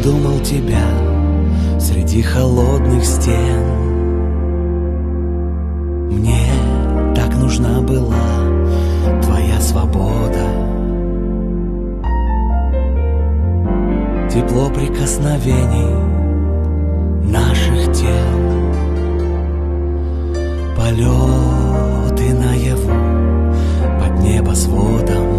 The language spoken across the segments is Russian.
думал тебя среди холодных стен. Мне так нужна была твоя свобода, тепло прикосновений наших тел, полеты наяву под небосводом.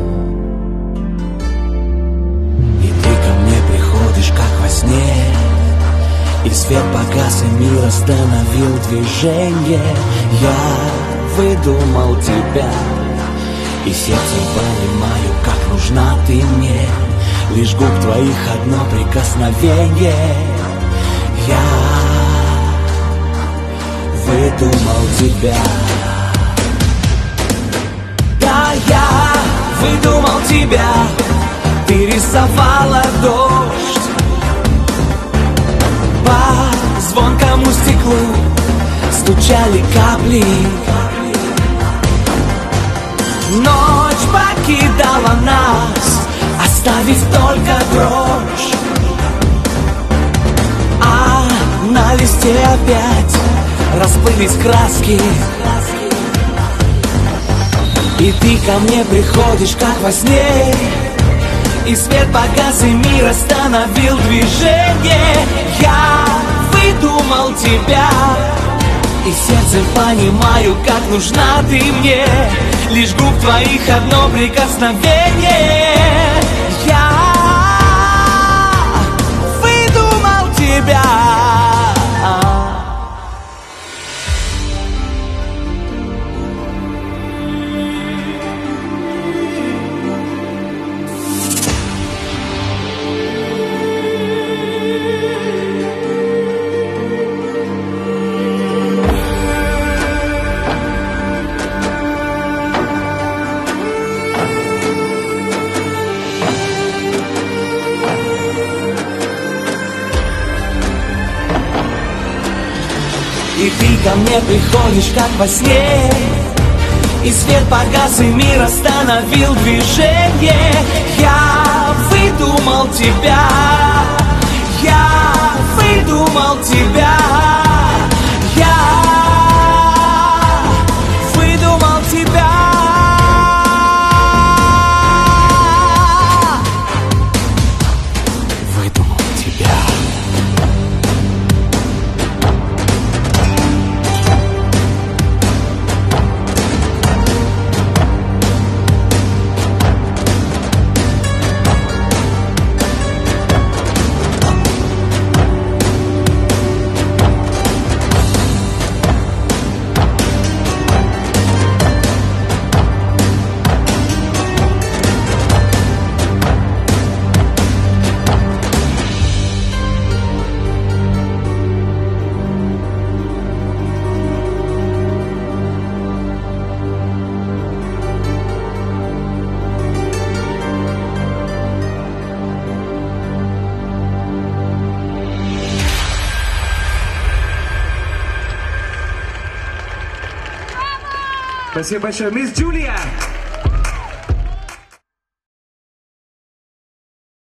И ты ко мне приходишь, как во сне, и свет погас, и мир остановил движение. Я выдумал тебя, и сердцем понимаю, как нужна ты мне. Лишь губ твоих одно прикосновение. Я выдумал тебя. Да, я выдумал тебя. Ты рисовала дождь по звонкому стеклу, стучали капли. Ночь покидала нас, оставив только дрожь, а на листе опять расплылись краски. И ты ко мне приходишь, как во сне, и свет погас, и мир остановил движение. Я выдумал тебя, и сердцем понимаю, как нужна ты мне. Лишь губ твоих одно прикосновение. Я выдумал тебя. И ты ко мне приходишь, как во сне, и свет погас, и мир остановил движение. Я выдумал тебя. Я выдумал тебя. Я выдумал тебя. Выдумал тебя. Спасибо большое. Мисс Джулия!